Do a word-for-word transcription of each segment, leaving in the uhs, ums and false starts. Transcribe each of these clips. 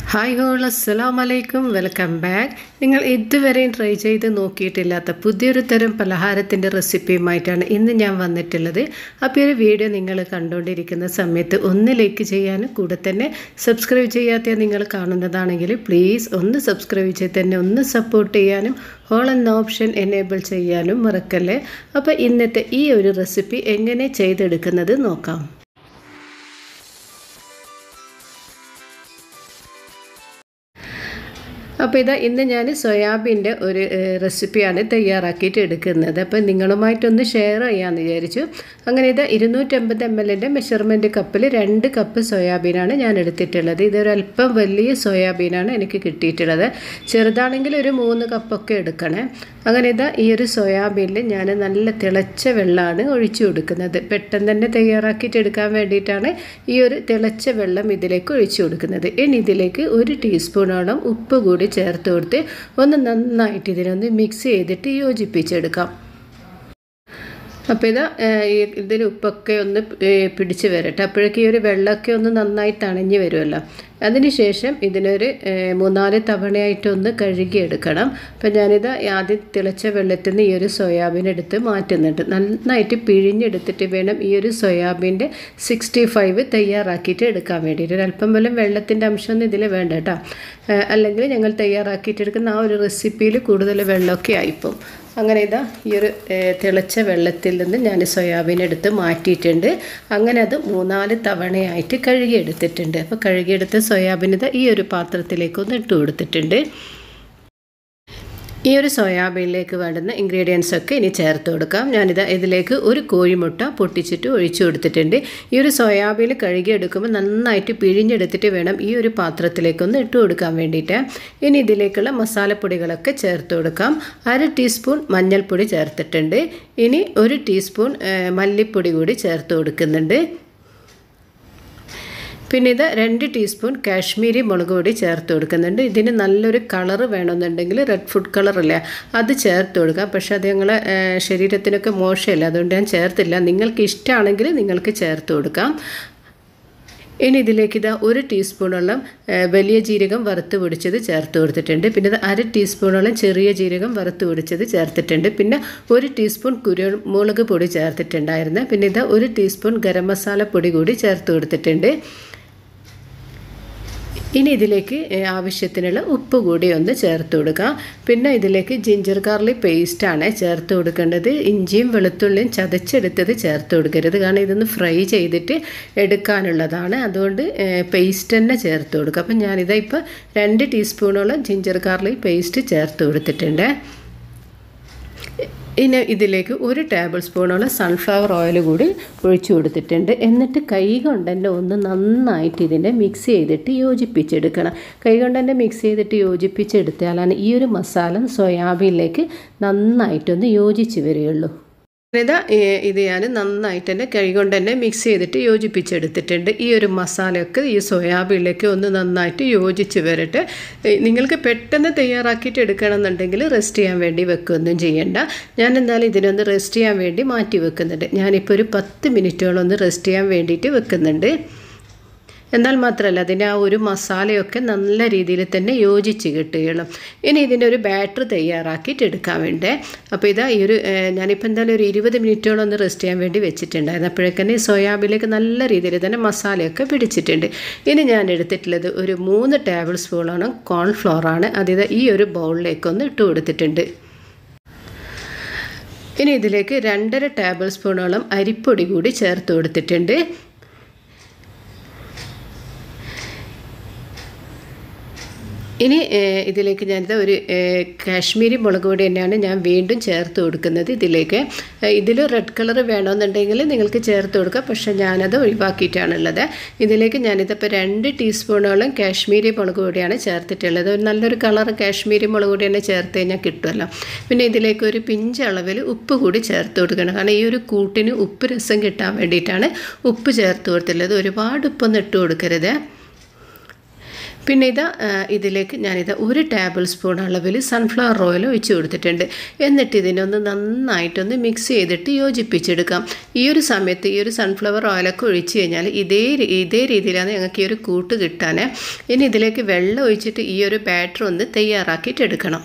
Hi whole അസ്സലാമു അലൈക്കും welcome back. നിങ്ങൾ ഇതുവരെയും ട്രൈ ചെയ്ത് നോക്കിയിട്ടില്ലാത്ത പുതിയൊരു തരം പലഹാരത്തിൻ്റെ റെസിപ്പിയുമായിട്ടാണ് ഇന്ന് ഞാൻ വന്നിട്ടുള്ളത്. അപ്പോൾ ഈ ഒരു വീഡിയോ നിങ്ങൾ കണ്ടുകൊണ്ടിരിക്കുന്ന സമയത്ത് ഒന്ന് ലൈക്ക് ചെയ്യാനും കൂടെ തന്നെ സബ്സ്ക്രൈബ് ചെയ്യാത്ത നിങ്ങൾ കാണുന്നതാണെങ്കിൽ പ്ലീസ് ഒന്ന് സബ്സ്ക്രൈബ് ചെയ്ത് തന്നെ ഒന്ന് സപ്പോർട്ട് ചെയ്യാനും ഹോൾ എന്ന ഓപ്ഷൻ എനേബിൾ ചെയ്യാനും മറക്കല്ലേ. അപ്പോൾ ഇന്നത്തെ ഈ ഒരു റെസിപ്പി എങ്ങനെ ചെയ്തെടുക്കുന്നത് നോക്കാം. അപ്പോൾ ഇതാ ഇന്ന് ഞാൻ സോയാബീൻ്റെ ഒരു റെസിപ്പിയാണ് തയ്യാറാക്കിയിട്ട് എടുക്കുന്നത്. അപ്പോൾ നിങ്ങളുമായിട്ടൊന്ന് ഷെയർ ചെയ്യാമെന്ന് വിചാരിച്ചു. അങ്ങനെ ഇതാ ഇരുന്നൂറ്റമ്പത് എം എല്ലിൻ്റെ മെഷർമെൻറ്റ് കപ്പിൽ രണ്ട് കപ്പ് സോയാബീനാണ് ഞാൻ എടുത്തിട്ടുള്ളത്. ഇതൊരു അല്പം വലിയ സോയാബീനാണ് എനിക്ക് കിട്ടിയിട്ടുള്ളത്. ചെറുതാണെങ്കിൽ ഒരു മൂന്ന് കപ്പൊക്കെ എടുക്കണേ. അങ്ങനെ ഇതാ ഈ ഒരു സോയാബീനിൽ ഞാൻ നല്ല തിളച്ച വെള്ളമാണ് ഒഴിച്ചു കൊടുക്കുന്നത്. പെട്ടെന്ന് തന്നെ തയ്യാറാക്കിയിട്ട് എടുക്കാൻ വേണ്ടിയിട്ടാണ് ഈ ഒരു തിളച്ച വെള്ളം ഇതിലേക്ക് ഒഴിച്ചു കൊടുക്കുന്നത്. ഇനി ഇതിലേക്ക് ഒരു ടീസ്പൂണോളം ഉപ്പ് കൂടി ചേർത്ത് കൊടുത്ത് ഒന്ന് നന്നായിട്ട് ഇതിനൊന്ന് മിക്സ് ചെയ്തിട്ട് യോജിപ്പിച്ചെടുക്കാം. അപ്പോൾ ഇതാ ഇതിൽ ഉപ്പൊക്കെ ഒന്ന് പിടിച്ച് വരട്ടെ. അപ്പോഴേക്കും ഈ ഒരു വെള്ളമൊക്കെ ഒന്ന് നന്നായി തണിഞ്ഞ് വരുമല്ലോ. അതിനുശേഷം ഇതിനൊരു മൂന്നാല് തവണയായിട്ടൊന്ന് കഴുകിയെടുക്കണം. അപ്പോൾ ഞാനിത് ആദ്യം തിളച്ച വെള്ളത്തിൽ നിന്ന് ഈ ഒരു സോയാബീൻ എടുത്ത് മാറ്റുന്നുണ്ട്. നന്നായിട്ട് പിഴിഞ്ഞെടുത്തിട്ട് വേണം ഈ ഒരു സോയാബീൻ്റെ സിക്സ്റ്റി ഫൈവ് തയ്യാറാക്കിയിട്ട് എടുക്കാൻ വേണ്ടിയിട്ട്. ഒരല്പം പോലും വെള്ളത്തിൻ്റെ അംശമൊന്നും ഇതിൽ വേണ്ട കേട്ടോ. അല്ലെങ്കിൽ ഞങ്ങൾ തയ്യാറാക്കിയിട്ടെടുക്കുന്ന ആ ഒരു റെസിപ്പിയിൽ കൂടുതൽ വെള്ളമൊക്കെ ആയിപ്പോവും. അങ്ങനെ ഇതാ ഈ ഒരു തിളച്ച വെള്ളത്തിൽ നിന്ന് ഞാൻ സോയാബീൻ എടുത്ത് മാറ്റിയിട്ടുണ്ട്. അങ്ങനെ അത് മൂന്നാല് തവണയായിട്ട് കഴുകിയെടുത്തിട്ടുണ്ട്. അപ്പോൾ കഴുകിയെടുത്ത സോയാബീൻ ഇതാ ഈ ഒരു പാത്രത്തിലേക്കൊന്ന് ഇട്ട് കൊടുത്തിട്ടുണ്ട്. ഈ ഒരു സോയാബീനിലേക്ക് വേണ്ടുന്ന ഇൻഗ്രീഡിയൻസ് ഒക്കെ ഇനി ചേർത്ത് കൊടുക്കാം. ഞാനിത് ഇതിലേക്ക് ഒരു കോഴിമുട്ട പൊട്ടിച്ചിട്ട് ഒഴിച്ചു കൊടുത്തിട്ടുണ്ട്. ഈ ഒരു സോയാബീൻ കഴുകിയെടുക്കുമ്പോൾ നന്നായിട്ട് പിഴിഞ്ഞെടുത്തിട്ട് വേണം ഈ ഒരു പാത്രത്തിലേക്കൊന്ന് ഇട്ട് കൊടുക്കാൻ വേണ്ടിയിട്ട്. ഇനി ഇതിലേക്കുള്ള മസാലപ്പൊടികളൊക്കെ ചേർത്ത് കൊടുക്കാം. അര ടീസ്പൂൺ മഞ്ഞൾപ്പൊടി ചേർത്തിട്ടുണ്ട്. ഇനി ഒരു ടീസ്പൂൺ മല്ലിപ്പൊടി കൂടി ചേർത്ത് കൊടുക്കുന്നുണ്ട്. പിന്നെ ഇത് രണ്ട് ടീസ്പൂൺ കാശ്മീരി മുളക് പൊടി ചേർത്ത് കൊടുക്കുന്നുണ്ട്. ഇതിന് നല്ലൊരു കളറ് വേണമെന്നുണ്ടെങ്കിൽ റെഡ് ഫുഡ് കളറല്ലേ അത് ചേർത്ത് കൊടുക്കാം. പക്ഷേ അത് ഞങ്ങളെ ശരീരത്തിനൊക്കെ മോശമല്ല, അതുകൊണ്ട് ഞാൻ ചേർത്തില്ല. നിങ്ങൾക്ക് ഇഷ്ടമാണെങ്കിൽ നിങ്ങൾക്ക് ചേർത്ത് കൊടുക്കാം. ഇനി ഇതിലേക്ക് ഇതാ ഒരു ടീസ്പൂണോളം വലിയ ജീരകം വറുത്ത് പൊടിച്ചത് ചേർത്ത് കൊടുത്തിട്ടുണ്ട്. പിന്നെ ഇത് അര ടീസ്പൂണോളം ചെറിയ ജീരകം വറുത്ത് പൊടിച്ചത് ചേർത്തിട്ടുണ്ട്. പിന്നെ ഒരു ടീസ്പൂൺ കുരുമുളക് പൊടി ചേർത്തിട്ടുണ്ടായിരുന്നു. പിന്നെ ഇത് ഒരു ടീസ്പൂൺ ഗരം മസാല പൊടി കൂടി ചേർത്ത് കൊടുത്തിട്ടുണ്ട്. ഇനി ഇതിലേക്ക് ആവശ്യത്തിനുള്ള ഉപ്പ് കൂടി ഒന്ന് ചേർത്ത് കൊടുക്കാം. പിന്നെ ഇതിലേക്ക് ജിഞ്ചർ ഗാർലിക് പേസ്റ്റാണ് ചേർത്ത് കൊടുക്കേണ്ടത്. ഇഞ്ചിയും വെളുത്തുള്ളിയും ചതച്ചെടുത്തത് ചേർത്ത് കൊടുക്കരുത്, കാരണം ഇതൊന്ന് ഫ്രൈ ചെയ്തിട്ട് എടുക്കാനുള്ളതാണ്. അതുകൊണ്ട് പേസ്റ്റ് തന്നെ ചേർത്ത് കൊടുക്കുക. അപ്പം ഞാനിതാ ഇപ്പോൾ രണ്ട് ടീസ്പൂണോളം ജിഞ്ചർ ഗാർലിക് പേസ്റ്റ് ചേർത്ത് കൊടുത്തിട്ടുണ്ട്. ഇനി ഇതിലേക്ക് ഒരു ടേബിൾ സ്പൂണോളം സൺഫ്ലവർ ഓയിൽ കൂടി ഒഴിച്ചു കൊടുത്തിട്ടുണ്ട്. എന്നിട്ട് കൈ കൊണ്ട് തന്നെ ഒന്ന് നന്നായിട്ട് ഇതിനെ മിക്സ് ചെയ്തിട്ട് യോജിപ്പിച്ചെടുക്കണം. കൈ കൊണ്ട് തന്നെ മിക്സ് ചെയ്തിട്ട് യോജിപ്പിച്ചെടുത്താലാണ് ഈ ഒരു മസാല സോയാബീനിലേക്ക് നന്നായിട്ടൊന്ന് യോജിച്ച് വരികയുള്ളൂ. ഇതാ ഇത് ഞാൻ നന്നായിട്ട് തന്നെ കൈ കൊണ്ട് തന്നെ മിക്സ് ചെയ്തിട്ട് യോജിപ്പിച്ചെടുത്തിട്ടുണ്ട്. ഈ ഒരു മസാലയൊക്കെ ഈ സോയാബീനിലേക്ക് ഒന്ന് നന്നായിട്ട് യോജിച്ച് വരട്ടെ. നിങ്ങൾക്ക് പെട്ടെന്ന് തയ്യാറാക്കിയിട്ട് എടുക്കണമെന്നുണ്ടെങ്കിൽ റെസ്റ്റ് ചെയ്യാൻ വേണ്ടി വെക്കുകയൊന്നും ചെയ്യേണ്ട. ഞാൻ എന്തായാലും ഇതിനൊന്ന് റെസ്റ്റ് ചെയ്യാൻ വേണ്ടി മാറ്റി വെക്കുന്നുണ്ട്. ഞാനിപ്പോൾ ഒരു പത്ത് മിനിറ്റോളം ഒന്ന് റെസ്റ്റ് ചെയ്യാൻ വേണ്ടിയിട്ട് വെക്കുന്നുണ്ട്. എന്നാൽ മാത്രമല്ല അതിൻ്റെ ആ ഒരു മസാലയൊക്കെ നല്ല രീതിയിൽ തന്നെ യോജിച്ച് കിട്ടുകയുള്ളൂ. ഇനി ഇതിൻ്റെ ഒരു ബാറ്റർ തയ്യാറാക്കിയിട്ട് എടുക്കാൻ വേണ്ടേ. അപ്പോൾ ഇതാ ഈ ഒരു ഞാനിപ്പോൾ എന്തായാലും ഒരു ഇരുപത് മിനിറ്റോളം ഒന്ന് റെസ്റ്റ് ചെയ്യാൻ വേണ്ടി വെച്ചിട്ടുണ്ടായിരുന്നു. അപ്പോഴേക്കന്നെ സോയാബീനിലേക്ക് നല്ല രീതിയിൽ തന്നെ മസാലയൊക്കെ പിടിച്ചിട്ടുണ്ട്. ഇനി ഞാൻ എടുത്തിട്ടുള്ളത് ഒരു മൂന്ന് ടേബിൾ സ്പൂണോളം കോൺഫ്ലോറാണ്. അതിത് ഈ ഒരു ബൗളിലേക്കൊന്ന് ഇട്ട് കൊടുത്തിട്ടുണ്ട്. ഇനി ഇതിലേക്ക് രണ്ടര ടേബിൾ സ്പൂണോളം അരിപ്പൊടി കൂടി ചേർത്ത് കൊടുത്തിട്ടുണ്ട്. ഇനി ഇതിലേക്ക് ഞാനിത് ഒരു കാശ്മീരി മുളക് പൊടി തന്നെയാണ് ഞാൻ വീണ്ടും ചേർത്ത് കൊടുക്കുന്നത് ഇതിലേക്ക്. ഇതിൽ റെഡ് കളർ വേണമെന്നുണ്ടെങ്കിൽ നിങ്ങൾക്ക് ചേർത്ത് കൊടുക്കാം, പക്ഷേ ഞാനത് ഒഴിവാക്കിയിട്ടാണുള്ളത്. ഇതിലേക്ക് ഞാനിതിപ്പോൾ രണ്ട് ടീസ്പൂണോളം കാശ്മീരി മുളക് പൊടിയാണ് ചേർത്തിട്ടുള്ളത്. ഒരു നല്ലൊരു കളർ കാശ്മീരി മുളക് പൊടി തന്നെ ചേർത്ത് കഴിഞ്ഞാൽ കിട്ടുമല്ലോ. പിന്നെ ഇതിലേക്ക് ഒരു പിഞ്ച് അളവിൽ ഉപ്പ് കൂടി ചേർത്ത് കൊടുക്കണം, കാരണം ഈ ഒരു കൂട്ടിന് ഉപ്പ് രസം കിട്ടാൻ വേണ്ടിയിട്ടാണ് ഉപ്പ് ചേർത്ത് കൊടുത്തുള്ളത്. ഒരുപാട് ഉപ്പൊന്നും ഇട്ട് കൊടുക്കരുത്. പിന്നെ ഇതാ ഇതിലേക്ക് ഞാനിത് ഒരു ടേബിൾ സ്പൂൺ അളവിൽ സൺഫ്ലവർ ഓയിൽ ഒഴിച്ച് കൊടുത്തിട്ടുണ്ട്. എന്നിട്ട് ഇതിനൊന്ന് നന്നായിട്ടൊന്ന് മിക്സ് ചെയ്തിട്ട് യോജിപ്പിച്ചെടുക്കാം. ഈ ഒരു സമയത്ത് ഈ ഒരു സൺഫ്ലവർ ഓയിലൊക്കെ ഒഴിച്ച് കഴിഞ്ഞാൽ ഇതേ ഇതേ രീതിയിലാണ് ഞങ്ങൾക്ക് ഈ ഒരു കൂട്ട് കിട്ടാൻ. ഇനി ഇതിലേക്ക് വെള്ളം ഒഴിച്ചിട്ട് ഈ ഒരു ബാറ്റർ ഒന്ന് തയ്യാറാക്കിയിട്ടെടുക്കണം.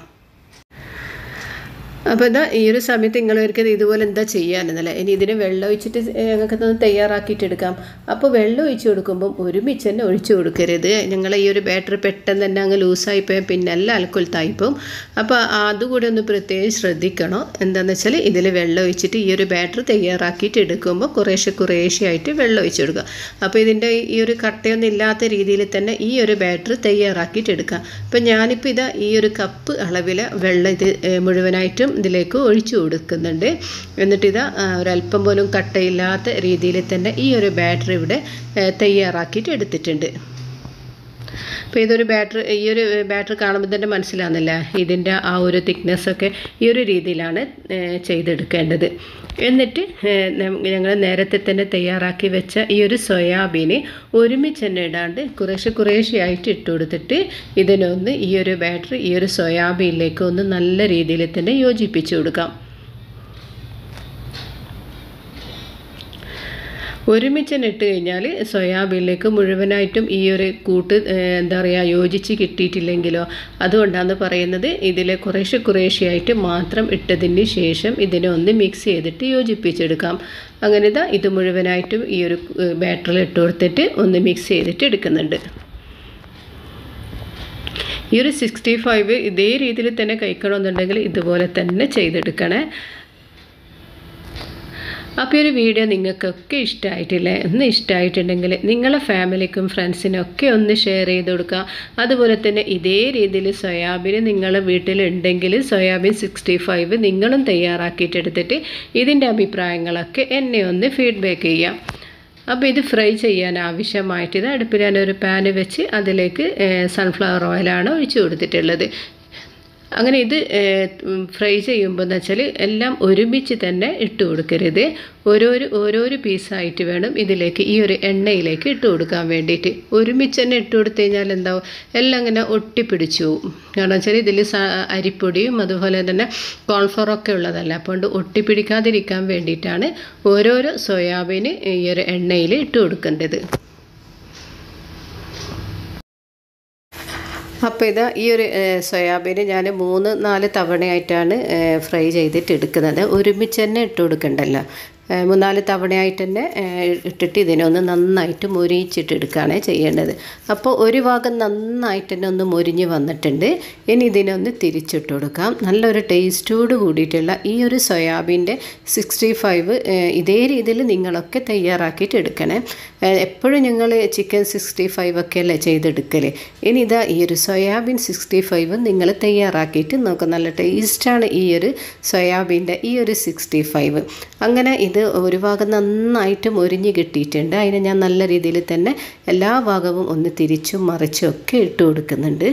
അപ്പോൾ ഇതാ ഈ ഒരു സമയത്ത് നിങ്ങളൊരിക്കൽ ഇതുപോലെ എന്താ ചെയ്യാനെന്നല്ലേ. ഇനി ഇതിന് വെള്ളം ഒഴിച്ചിട്ട് ഞങ്ങൾക്കതൊന്ന് തയ്യാറാക്കിയിട്ടെടുക്കാം. അപ്പോൾ വെള്ളം ഒഴിച്ച് കൊടുക്കുമ്പം ഒരുമിച്ച് തന്നെ ഒഴിച്ച് കൊടുക്കരുത്. ഞങ്ങൾ ഈ ഒരു ബാറ്റർ പെട്ടെന്ന് തന്നെ അങ്ങ് ലൂസായിപ്പോയാൽ പിന്നെ എല്ലാം അൽക്കൊലത്തായിപ്പോവും. അപ്പോൾ അതുകൂടെ ഒന്ന് പ്രത്യേകം ശ്രദ്ധിക്കണം. എന്താണെന്ന് വെച്ചാൽ ഇതിൽ വെള്ളം ഒഴിച്ചിട്ട് ഈ ഒരു ബാറ്റർ തയ്യാറാക്കിയിട്ട് എടുക്കുമ്പോൾ കുറേശ്ശെ കുറേശ്ശെ ആയിട്ട് വെള്ളം ഒഴിച്ച് കൊടുക്കുക. അപ്പോൾ ഇതിൻ്റെ ഈ ഒരു കട്ടയൊന്നും ഇല്ലാത്ത രീതിയിൽ തന്നെ ഈ ഒരു ബാറ്റർ തയ്യാറാക്കിയിട്ട് എടുക്കാം. അപ്പോൾ ഞാനിപ്പോൾ ഇതാ ഈ ഒരു കപ്പ് അളവിൽ വെള്ളം ഇത് മുഴുവനായിട്ടും ഇതിലേക്ക് ഒഴിച്ചു കൊടുക്കുന്നുണ്ട്. എന്നിട്ട് ഇതാ ഒരല്പം പോലും കട്ടയില്ലാത്ത രീതിയിൽ തന്നെ ഈ ഒരു ബാറ്റർ ഇവിടെ തയ്യാറാക്കിയിട്ട് എടുത്തിട്ടുണ്ട്. അപ്പോൾ ഇതൊരു ബാറ്റർ ഈ ഒരു ബാറ്റർ കാണുമ്പോൾ തന്നെ മനസ്സിലാകുന്നില്ല ഇതിൻ്റെ ആ ഒരു തിക്നെസ്സൊക്കെ ഈ ഒരു രീതിയിലാണ് ചെയ്തെടുക്കേണ്ടത്. എന്നിട്ട് ഞങ്ങൾ നേരത്തെ തന്നെ തയ്യാറാക്കി വെച്ച ഈ ഒരു സോയാബീന് ഒരുമിച്ച് തന്നെ ഇടാണ്ട് കുറേശ്ശെ കുറേശ്ശെ ആയിട്ട് ഇട്ട് കൊടുത്തിട്ട് ഇതിനൊന്ന് ഈ ഒരു ബാറ്റർ ഈ ഒരു സോയാബീനിലേക്ക് ഒന്ന് നല്ല രീതിയിൽ തന്നെ യോജിപ്പിച്ച് കൊടുക്കാം. ഒരുമിച്ച് തന്നെ ഇട്ട് കഴിഞ്ഞാൽ സോയാബീനിലേക്ക് മുഴുവനായിട്ടും ഈ ഒരു കൂട്ട് എന്താ പറയുക യോജിച്ച് കിട്ടിയിട്ടില്ലെങ്കിലോ, അതുകൊണ്ടാണ് പറയുന്നത് ഇതിൽ കുറേശ്ശെ കുറേശ്ശെയായിട്ട് മാത്രം ഇട്ടതിന് ശേഷം ഇതിനെ ഒന്ന് മിക്സ് ചെയ്തിട്ട് യോജിപ്പിച്ചെടുക്കാം. അങ്ങനെ ഇതാ ഇത് മുഴുവനായിട്ടും ഈ ഒരു ബാറ്ററിൽ ഇട്ട് കൊടുത്തിട്ട് ഒന്ന് മിക്സ് ചെയ്തിട്ട് എടുക്കുന്നുണ്ട്. ഈ ഒരു സിക്സ്റ്റി ഫൈവ് ഇതേ രീതിയിൽ തന്നെ കഴിക്കണമെന്നുണ്ടെങ്കിൽ ഇതുപോലെ തന്നെ ചെയ്തെടുക്കണേ. അപ്പോൾ ഒരു വീഡിയോ നിങ്ങൾക്കൊക്കെ ഇഷ്ടമായിട്ടില്ലേ? ഒന്ന് ഇഷ്ടമായിട്ടുണ്ടെങ്കിൽ നിങ്ങളെ ഫാമിലിക്കും ഫ്രണ്ട്സിനൊക്കെ ഒന്ന് ഷെയർ ചെയ്ത് കൊടുക്കുക. അതുപോലെ തന്നെ ഇതേ രീതിയിൽ സോയാബീൻ നിങ്ങളുടെ വീട്ടിലുണ്ടെങ്കിൽ സോയാബീൻ സിക്സ്റ്റി ഫൈവ് നിങ്ങളും തയ്യാറാക്കിയിട്ടെടുത്തിട്ട് ഇതിൻ്റെ അഭിപ്രായങ്ങളൊക്കെ എന്നെ ഒന്ന് ഫീഡ്ബാക്ക് ചെയ്യാം. അപ്പോൾ ഇത് ഫ്രൈ ചെയ്യാൻ ആവശ്യമായിട്ട് ഇത് അടുപ്പിൽ ഞാനൊരു പാന് വെച്ച് അതിലേക്ക് സൺഫ്ലവർ ഓയിലാണ് ഒഴിച്ച് കൊടുത്തിട്ടുള്ളത്. അങ്ങനെ ഇത് ഫ്രൈ ചെയ്യുമ്പോൾ എന്ന് വെച്ചാൽ എല്ലാം ഒരുമിച്ച് തന്നെ ഇട്ട് കൊടുക്കരുത്. ഓരോരു ഓരോരോ പീസായിട്ട് വേണം ഇതിലേക്ക് ഈ ഒരു എണ്ണയിലേക്ക് ഇട്ട് കൊടുക്കാൻ വേണ്ടിയിട്ട്. ഒരുമിച്ച് തന്നെ ഇട്ട് കൊടുത്തു കഴിഞ്ഞാൽ എന്താവും, എല്ലാം ഇങ്ങനെ ഒട്ടിപ്പിടിച്ചു പോകും. കാരണം വെച്ചാൽ ഇതിൽ അരിപ്പൊടിയും അതുപോലെ തന്നെ കോൺഫ്ലവറൊക്കെ ഉള്ളതല്ല. അപ്പോൾ ഒട്ടിപ്പിടിക്കാതിരിക്കാൻ വേണ്ടിയിട്ടാണ് ഓരോരോ സോയാബീന് ഈ ഒരു എണ്ണയിൽ ഇട്ട് കൊടുക്കേണ്ടത്. അപ്പോൾ ഇതാ ഈ ഒരു സോയാബീന് ഞാൻ മൂന്ന് നാല് തവണയായിട്ടാണ് ഫ്രൈ ചെയ്തിട്ട് എടുക്കുന്നത്. ഒരുമിച്ച് തന്നെ ഇട്ട് കൊടുക്കണ്ടല്ലോ. മൂന്നാല് തവണയായിട്ട് തന്നെ ഇട്ടിട്ട് ഇതിനൊന്ന് നന്നായിട്ട് മൊരിയിച്ചിട്ട് എടുക്കുകയാണ് ചെയ്യേണ്ടത്. അപ്പോൾ ഒരു ഭാഗം നന്നായിട്ട് തന്നെ ഒന്ന് മൊരിഞ്ഞ് വന്നിട്ടുണ്ട്. ഇനി ഇതിനൊന്ന് തിരിച്ചിട്ട് കൊടുക്കാം. നല്ലൊരു ടേസ്റ്റോട് കൂടിയിട്ടുള്ള ഈ ഒരു സോയാബീൻ്റെ സിക്സ്റ്റി ഫൈവ് ഇതേ രീതിയിൽ നിങ്ങളൊക്കെ തയ്യാറാക്കിയിട്ട് എടുക്കണേ. എപ്പോഴും ഞങ്ങൾ ചിക്കൻ സിക്സ്റ്റി ഫൈവ് ഒക്കെ അല്ലേ ചെയ്തെടുക്കൽ. ഇനി ഇതാ ഈ ഒരു സോയാബീൻ സിക്സ്റ്റി ഫൈവ് നിങ്ങൾ തയ്യാറാക്കിയിട്ട് നോക്കാം. നല്ല ടേസ്റ്റാണ് ഈ ഒരു സോയാബീൻ്റെ ഈ ഒരു സിക്സ്റ്റി ഫൈവ്. അങ്ങനെ ഇത് ഒരു ഭാഗം നന്നായിട്ട് മൊരിഞ്ഞ് കിട്ടിയിട്ടുണ്ട്. അതിനെ ഞാൻ നല്ല രീതിയിൽ തന്നെ എല്ലാ ഭാഗവും ഒന്ന് തിരിച്ചും മറിച്ചും ഒക്കെ ഇട്ട് കൊടുക്കുന്നുണ്ട്.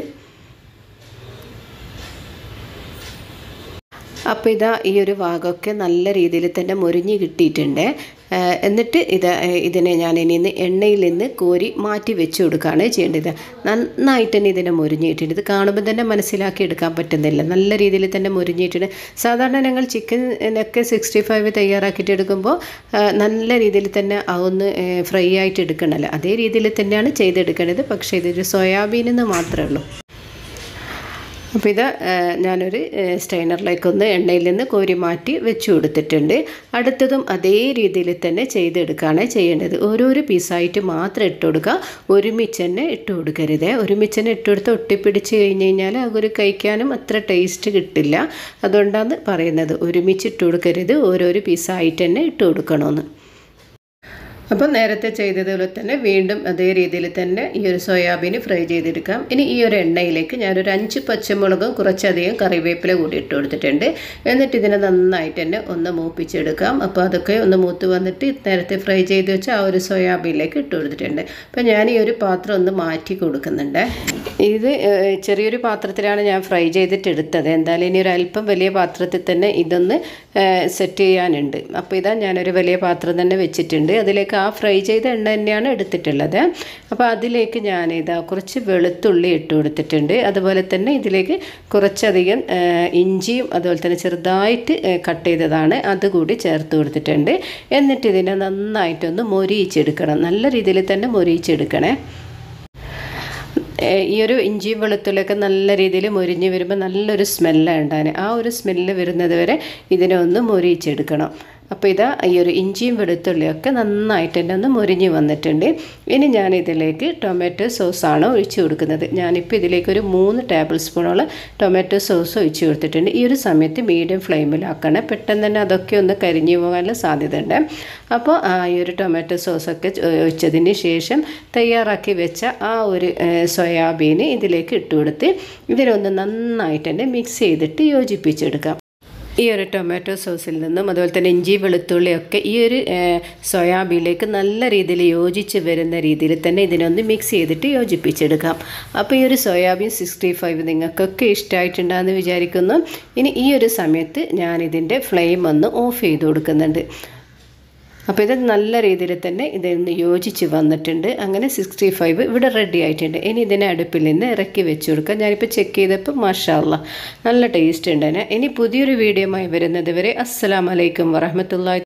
അപ്പോൾ ഇതാ ഈ ഒരു ഭാഗമൊക്കെ നല്ല രീതിയിൽ തന്നെ മൊരിഞ്ഞ് കിട്ടിയിട്ടുണ്ട്. എന്നിട്ട് ഇത് ഇതിനെ ഞാൻ ഇനി ഇന്ന് എണ്ണയിൽ നിന്ന് കോരി മാറ്റി വെച്ച് കൊടുക്കുകയാണ് ചെയ്യേണ്ടത്. നന്നായിട്ട് തന്നെ ഇതിനെ മൊരിഞ്ഞിട്ടുണ്ട്. ഇത് കാണുമ്പോൾ തന്നെ മനസ്സിലാക്കി എടുക്കാൻ പറ്റുന്നില്ല. നല്ല രീതിയിൽ തന്നെ മൊരിഞ്ഞിട്ടുണ്ട്. സാധാരണ ഞങ്ങൾ ചിക്കനൊക്കെ സിക്സ്റ്റി ഫൈവ് തയ്യാറാക്കിയിട്ട് എടുക്കുമ്പോൾ നല്ല രീതിയിൽ തന്നെ അതൊന്ന് ഫ്രൈ ആയിട്ട് എടുക്കണമല്ലോ, അതേ രീതിയിൽ തന്നെയാണ് ചെയ്തെടുക്കേണ്ടത്. പക്ഷേ ഇതൊരു സോയാബീനെന്ന് മാത്രമേ ഉള്ളൂ. അപ്പോൾ ഇത് ഞാനൊരു സ്റ്റൈനറിലേക്കൊന്ന് എണ്ണയിൽ നിന്ന് കോരി മാറ്റി വെച്ച് കൊടുത്തിട്ടുണ്ട്. അടുത്തതും അതേ രീതിയിൽ തന്നെ ചെയ്തെടുക്കുകയാണ് ചെയ്യേണ്ടത്. ഓരോരോ പീസായിട്ട് മാത്രം ഇട്ട് കൊടുക്കുക, ഒരുമിച്ച് തന്നെ ഇട്ട് കൊടുക്കരുത്. ഒരുമിച്ച് തന്നെ ഇട്ട് കൊടുത്ത് ഒട്ടിപ്പിടിച്ച് കഴിഞ്ഞ് കഴിഞ്ഞാൽ അതൊരു കഴിക്കാനും അത്ര ടേസ്റ്റ് കിട്ടില്ല. അതുകൊണ്ടാണ് പറയുന്നത് ഒരുമിച്ച് ഇട്ട് കൊടുക്കരുത്, ഓരോരോ പീസായിട്ട് തന്നെ ഇട്ട് കൊടുക്കണമെന്ന്. അപ്പം നേരത്തെ ചെയ്തതുപോലെ തന്നെ വീണ്ടും അതേ രീതിയിൽ തന്നെ ഈ ഒരു സോയാബീൻ ഫ്രൈ ചെയ്തെടുക്കാം. ഇനി ഈ ഒരു എണ്ണയിലേക്ക് ഞാനൊരു അഞ്ച് പച്ചമുളകും കുറച്ചധികം കറിവേപ്പില കൂടി ഇട്ട് കൊടുത്തിട്ടുണ്ട്. എന്നിട്ട് ഇതിനെ നന്നായിട്ട് തന്നെ ഒന്ന് മൂപ്പിച്ചെടുക്കാം. അപ്പോൾ അതൊക്കെ ഒന്ന് മൂത്ത് വന്നിട്ട് നേരത്തെ ഫ്രൈ ചെയ്ത് വെച്ച് ആ ഒരു സോയാബീനിലേക്ക് ഇട്ട് കൊടുത്തിട്ടുണ്ട്. അപ്പം ഞാൻ ഈ ഒരു പാത്രം ഒന്ന് മാറ്റി കൊടുക്കുന്നുണ്ട്. ഇത് ചെറിയൊരു പാത്രത്തിലാണ് ഞാൻ ഫ്രൈ ചെയ്തിട്ട് എടുത്തത്. എന്തായാലും ഇനി ഒരു അല്പം വലിയ പാത്രത്തിൽ തന്നെ ഇതൊന്ന് സെറ്റ് ചെയ്യാനുണ്ട്. അപ്പോൾ ഇതാ ഞാനൊരു വലിയ പാത്രം തന്നെ വെച്ചിട്ടുണ്ട്. അതിലേക്ക് ആ ഫ്രൈ ചെയ്ത എണ്ണ തന്നെയാണ് എടുത്തിട്ടുള്ളത്. അപ്പോൾ അതിലേക്ക് ഞാനിതാ കുറച്ച് വെളുത്തുള്ളി ഇട്ട് കൊടുത്തിട്ടുണ്ട്. അതുപോലെ തന്നെ ഇതിലേക്ക് കുറച്ചധികം ഇഞ്ചിയും അതുപോലെ തന്നെ ചെറുതായിട്ട് കട്ട് ചെയ്തതാണ് അതുകൂടി ചേർത്ത് കൊടുത്തിട്ടുണ്ട്. എന്നിട്ട് ഇതിനെ നന്നായിട്ടൊന്ന് മൊരിയിച്ചെടുക്കണം. നല്ല രീതിയിൽ തന്നെ മൊരിയിച്ചെടുക്കണേ. ഈ ഒരു ഇഞ്ചിയും വെളുത്തുള്ളിയൊക്കെ നല്ല രീതിയിൽ മൊരിഞ്ഞ് വരുമ്പോൾ നല്ലൊരു സ്മെല്ലാണ് ഉണ്ടാകുന്നത്. ആ ഒരു സ്മെല്ല് വരുന്നത് വരെ ഇതിനെ ഒന്ന് മൊരിയിച്ചെടുക്കണം. അപ്പോൾ ഇതാ ഈ ഒരു ഇഞ്ചിയും വെളുത്തുള്ളിയൊക്കെ നന്നായിട്ട് തന്നെ ഒന്ന് മൊരിഞ്ഞ് വന്നിട്ടുണ്ട്. ഇനി ഞാൻ ഇതിലേക്ക് ടൊമാറ്റോ സോസാണ് ഒഴിച്ച് കൊടുക്കുന്നത്. ഞാനിപ്പോൾ ഇതിലേക്ക് ഒരു മൂന്ന് ടേബിൾ സ്പൂണോളം ടൊമാറ്റോ സോസ് ഒഴിച്ച് കൊടുത്തിട്ടുണ്ട്. ഈ ഒരു സമയത്ത് മീഡിയം ഫ്ലെയിമിലാക്കണം. പെട്ടെന്ന് തന്നെ അതൊക്കെ ഒന്ന് കരിഞ്ഞു പോകാനുള്ള സാധ്യത ഉണ്ട്. അപ്പോൾ ഈ ഒരു ടൊമാറ്റോ സോസൊക്കെ ഒഴിച്ചതിന് ശേഷം തയ്യാറാക്കി വെച്ച ആ ഒരു സോയാബീൻ ഇതിലേക്ക് ഇട്ട് കൊടുത്ത് ഇതിനൊന്ന് നന്നായിട്ട് തന്നെ മിക്സ് ചെയ്തിട്ട് യോജിപ്പിച്ചെടുക്കാം. ഈ ഒരു ടൊമാറ്റോ സോസിൽ നിന്നും അതുപോലെ തന്നെ ഇഞ്ചി വെളുത്തുള്ളിയൊക്കെ ഈ ഒരു സോയാബീനിലേക്ക് നല്ല രീതിയിൽ യോജിച്ച് വരുന്ന രീതിയിൽ തന്നെ ഇതിനൊന്ന് മിക്സ് ചെയ്തിട്ട് യോജിപ്പിച്ചെടുക്കാം. അപ്പോൾ ഈ ഒരു സോയാബീൻ സിക്സ്റ്റി ഫൈവ് നിങ്ങൾക്കൊക്കെ ഇഷ്ടമായിട്ടുണ്ടെന്ന് വിചാരിക്കുന്നു. ഇനി ഈ ഒരു സമയത്ത് ഞാനിതിൻ്റെ ഫ്ലെയിം ഒന്ന് ഓഫ് ചെയ്ത് കൊടുക്കുന്നുണ്ട്. അപ്പോൾ ഇത് നല്ല രീതിയിൽ തന്നെ ഇതൊന്ന് യോജിച്ച് വന്നിട്ടുണ്ട്. അങ്ങനെ സിക്സ്റ്റി ഫൈവ് ഇവിടെ റെഡി ആയിട്ടുണ്ട്. ഇനി ഇതിനെ അടുപ്പിൽ നിന്ന് ഇറക്കി വെച്ച് കൊടുക്കാം. ഞാനിപ്പോൾ ചെക്ക് ചെയ്തപ്പോൾ മാഷാഅല്ലാ നല്ല ടേസ്റ്റ് ഉണ്ട്. ഇനി പുതിയൊരു വീഡിയോയുമായി വരുന്നത് വരെ അസ്സലാമു അലൈക്കും വറഹ്മത്തുള്ളാഹി